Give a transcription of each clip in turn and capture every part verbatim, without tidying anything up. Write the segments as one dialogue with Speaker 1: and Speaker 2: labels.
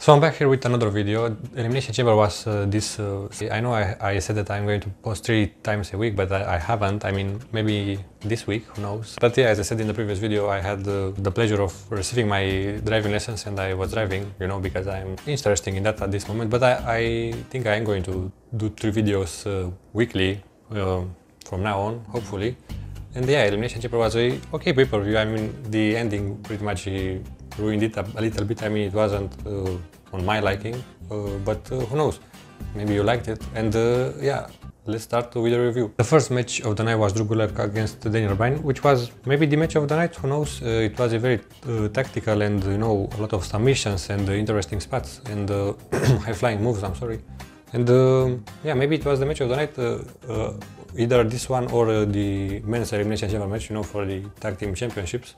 Speaker 1: So I'm back here with another video. Elimination Chamber was uh, this, uh, I know I, I said that I'm going to post three times a week, but I, I haven't. I mean, maybe this week, who knows. But yeah, as I said in the previous video, I had uh, the pleasure of receiving my driving lessons and I was driving, you know, because I'm interested in that at this moment. But I, I think I am going to do three videos uh, weekly uh, from now on, hopefully. And yeah, Elimination Chamber was a okay pay-per-view. I mean, the ending pretty much uh, ruined it a, a little bit. I mean, it wasn't uh, on my liking, uh, but uh, who knows? Maybe you liked it. And uh, yeah, let's start with the review. The first match of the night was Drew Gulak against Daniel Bryan, which was maybe the match of the night. Who knows? Uh, it was a very uh, tactical and you know a lot of submissions and uh, interesting spots and uh, high-flying moves. I'm sorry. And uh, yeah, maybe it was the match of the night. Uh, uh, either this one or uh, the men's Elimination Chamber match, you know, for the tag team championships.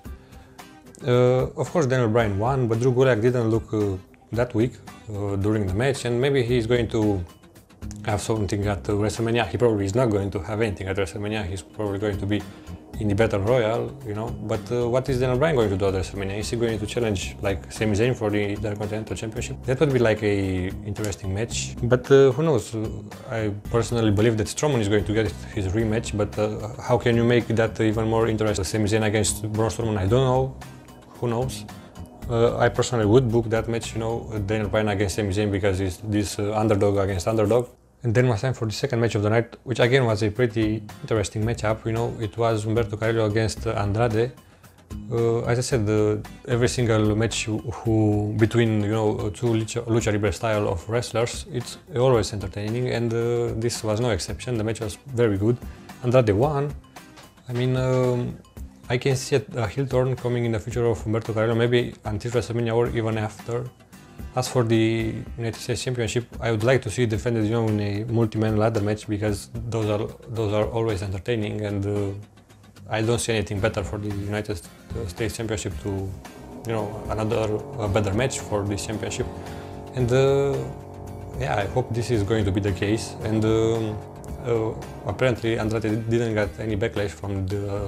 Speaker 1: Uh, of course, Daniel Bryan won, but Drew Gulak didn't look uh, that weak uh, during the match, and maybe he's going to have something at uh, WrestleMania. He probably is not going to have anything at WrestleMania. He's probably going to be in the Battle Royal, you know. But uh, what is Daniel Bryan going to do at WrestleMania? Is he going to challenge like Sami Zayn for the Intercontinental Championship? That would be like a interesting match. But uh, who knows? I personally believe that Strowman is going to get his rematch. But uh, how can you make that even more interesting? Sami Zayn against Braun Strowman? I don't know. Who knows? Uh, I personally would book that match, you know, Daniel Bryan against Sami Zayn, because it's this uh, underdog against underdog. And then was time for the second match of the night, which again was a pretty interesting matchup. You know, it was Humberto Carrillo against uh, Andrade. Uh, as I said, uh, every single match who, who between you know two lucha, lucha libre style of wrestlers, it's always entertaining, and uh, this was no exception. The match was very good. Andrade won. I mean, um, I can see a heel turn coming in the future of Humberto Carrillo, maybe until WrestleMania or even after. As for the United States Championship, I would like to see it defended, you know, in a multi-man ladder match, because those are those are always entertaining, and uh, I don't see anything better for the United States Championship to, you know, another a better match for this championship. And uh, yeah, I hope this is going to be the case. And um, uh, apparently Andrade didn't get any backlash from the, uh,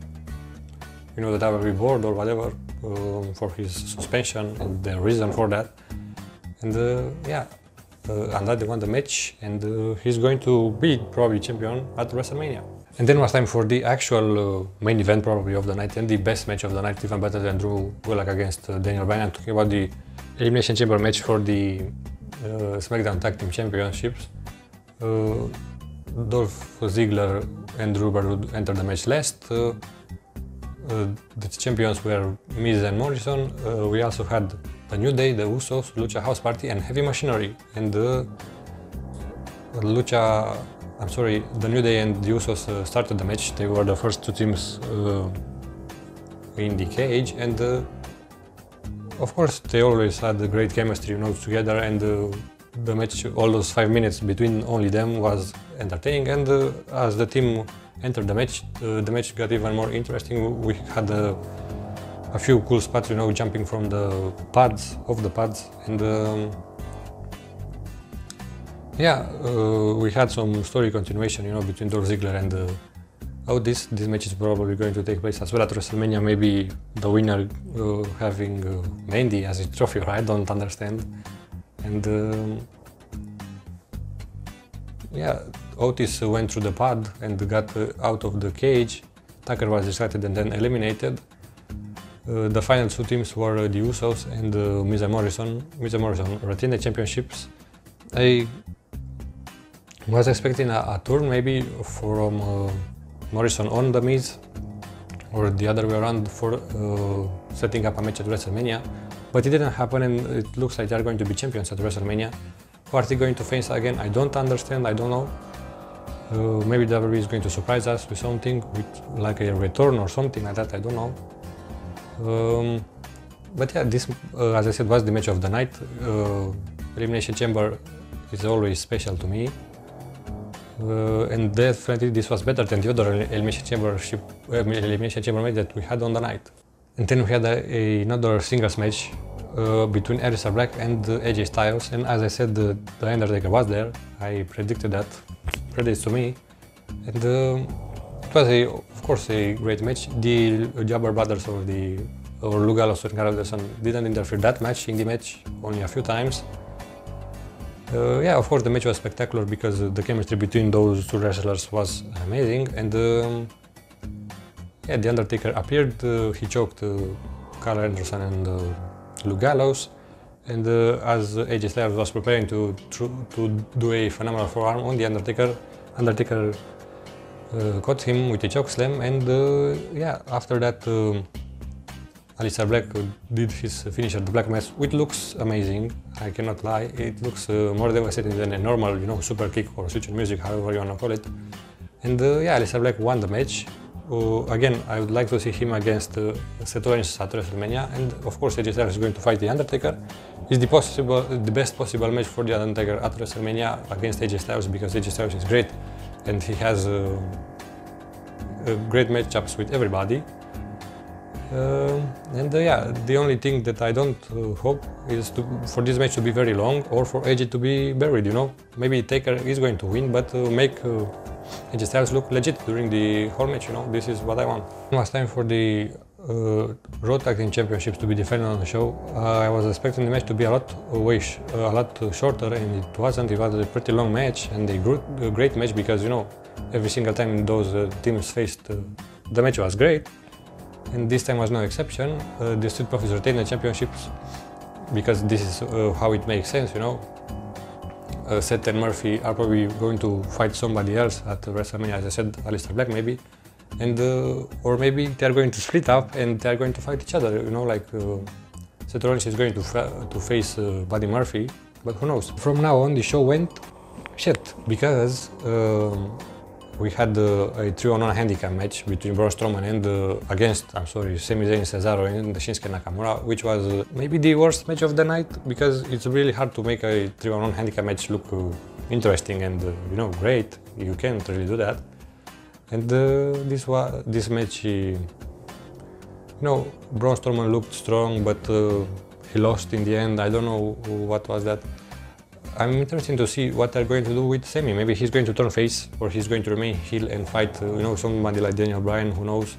Speaker 1: you know, the W W E board or whatever. Uh, for his suspension and the reason for that. And uh, yeah, uh, Andrade won the match, and uh, he's going to be probably champion at WrestleMania. And then was time for the actual uh, main event probably of the night, and the best match of the night, even better than Drew Gulak against uh, Daniel Bryan. I'm talking about the Elimination Chamber match for the uh, SmackDown Tag Team Championships. Uh, Dolph Ziggler and Drew Barrett entered the match last. Uh, Uh, the champions were Miz and Morrison. Uh, we also had the New Day, the Usos, Lucha House Party, and Heavy Machinery. And uh, Lucha, I'm sorry, the New Day and the Usos uh, started the match. They were the first two teams uh, in the cage, and uh, of course they always had a great chemistry, you know, together. And uh, the match, all those five minutes between only them, was entertaining. And uh, as the team entered the match, uh, the match got even more interesting. We had uh, a few cool spots, you know, jumping from the pads, off the pads, and um, yeah, uh, we had some story continuation, you know, between Dolph Ziggler and uh, oh, this this match is probably going to take place as well at WrestleMania. Maybe the winner uh, having uh, Mandy as a trophy, or I don't understand. And um, yeah, Otis went through the pad and got uh, out of the cage. Tucker was distracted and then eliminated. Uh, the final two teams were uh, the Usos and uh, Miz and Morrison. Miz and Morrison retained the championships. I was expecting a, a turn maybe from uh, Morrison on the Miz, or the other way around, for uh, setting up a match at WrestleMania. But it didn't happen, and it looks like they are going to be champions at WrestleMania. Who are they going to face again? I don't understand, I don't know. Uh, maybe W W E is going to surprise us with something, with like a return or something like that, I don't know. Um, but yeah, this, uh, as I said, was the match of the night. Uh, Elimination Chamber is always special to me. Uh, and definitely this was better than the other Elimination Chamber, uh, Elimination Chamber match that we had on the night. And then we had a, a, another singles match uh, between Aleister Black and uh, A J Styles, and as I said, the, the Undertaker was there. I predicted that. Credits to me. And uh, it was, a, of course, a great match. The Jabber Brothers, or the or Lugalos or Carlson didn't interfere that much in the match, only a few times. Uh, yeah, of course the match was spectacular because the chemistry between those two wrestlers was amazing, and um, yeah, The Undertaker appeared, uh, he choked uh, Carl Anderson and uh, Lugalos, and uh, as A J Styles was preparing to, to do a phenomenal forearm on The Undertaker, Undertaker uh, caught him with a chokeslam, and uh, yeah, after that um, Aleister Black did his finisher, the Black Mass, which looks amazing, I cannot lie. It looks uh, more devastating than a normal, you know, super kick or switch in music, however you wanna call it. And uh, yeah, Aleister Black won the match. Uh, again, I would like to see him against uh, Seth Rollins at WrestleMania, and of course A J Styles is going to fight The Undertaker. It's the possible, the best possible match for The Undertaker at WrestleMania against A J Styles, because A J Styles is great and he has uh, uh, great matchups with everybody. Uh, and uh, yeah, the only thing that I don't uh, hope is to, for this match to be very long, or for A J to be buried, you know. Maybe Taker is going to win, but uh, make uh, A J Styles look legit during the whole match, you know. This is what I want. It was time for the uh, Raw Tag Team Championships to be defended on the show. Uh, I was expecting the match to be a lot, uh, way sh uh, a lot shorter, and it wasn't. It was a pretty long match and a, gr a great match because, you know, every single time those uh, teams faced, uh, the match was great. And this time was no exception. Uh, the Street Profits retained the championships because this is uh, how it makes sense, you know. Uh, Seth and Murphy are probably going to fight somebody else at WrestleMania, as I said, Aleister Black maybe. And, uh, or maybe they are going to split up and they are going to fight each other, you know, like uh, Seth Rollins is going to, fa to face uh, Buddy Murphy, but who knows. From now on the show went shit, because um, we had uh, a three on one handicap match between Braun Strowman and uh, against, I'm sorry, Sami Zayn, Cesaro and Shinsuke Nakamura, which was uh, maybe the worst match of the night, because it's really hard to make a three on one handicap match look uh, interesting and uh, you know, great. You can't really do that. And uh, this was this match, uh, you know, Braun Strowman looked strong, but uh, he lost in the end. I don't know what was that. I'm interested to see what they're going to do with Sami. Maybe he's going to turn face, or he's going to remain heel and fight, uh, you know, somebody like Daniel Bryan, who knows.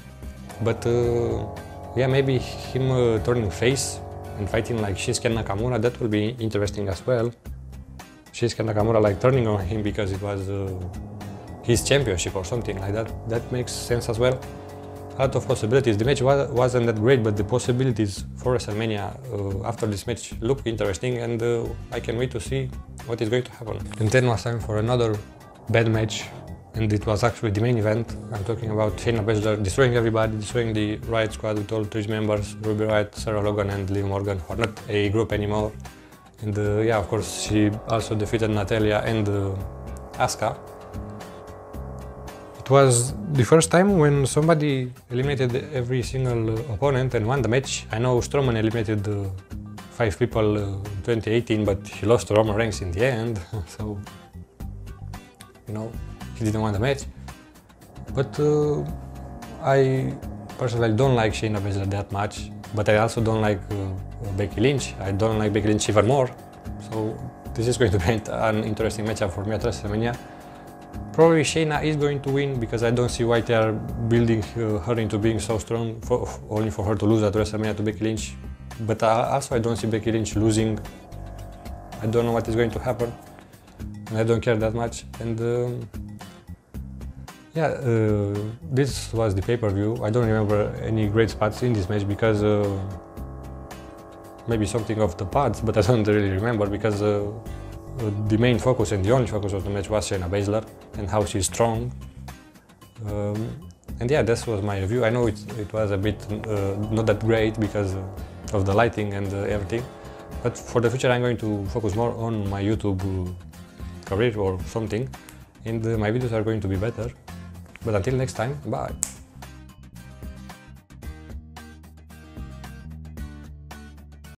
Speaker 1: But uh, yeah, maybe him uh, turning face and fighting like Shinsuke Nakamura, that will be interesting as well. Shinsuke Nakamura like turning on him because it was uh, his championship or something like that. That makes sense as well. A lot of possibilities. The match was, wasn't that great, but the possibilities for WrestleMania uh, after this match look interesting, and uh, I can wait to see what is going to happen. And then was time for another bad match, and it was actually the main event. I'm talking about Shayna Baszler destroying everybody, destroying the Riot Squad with all three members, Ruby Riott, Sarah Logan and Liv Morgan, who are not a group anymore. And uh, yeah, of course, she also defeated Natalya and uh, Asuka. It was the first time when somebody eliminated every single uh, opponent and won the match. I know Strowman eliminated uh, five people uh, in twenty eighteen, but he lost to Roman Reigns in the end, so, you know, he didn't win the match. But uh, I personally don't like Shayna Baszler that much, but I also don't like uh, Becky Lynch. I don't like Becky Lynch even more, so this is going to be an interesting matchup for me at WrestleMania. Probably Shayna is going to win, because I don't see why they are building uh, her into being so strong, for, only for her to lose at WrestleMania to Becky Lynch. But uh, also I don't see Becky Lynch losing. I don't know what is going to happen, and I don't care that much. And um, yeah, uh, this was the pay-per-view. I don't remember any great spots in this match, because uh, maybe something of the parts, but I don't really remember, because uh, Uh, the main focus and the only focus of the match was Shayna Baszler and how she's strong. Um, and yeah, this was my review. I know it, it was a bit uh, not that great because of the lighting and uh, everything, but for the future I'm going to focus more on my YouTube uh, career or something, and uh, my videos are going to be better. But until next time, bye!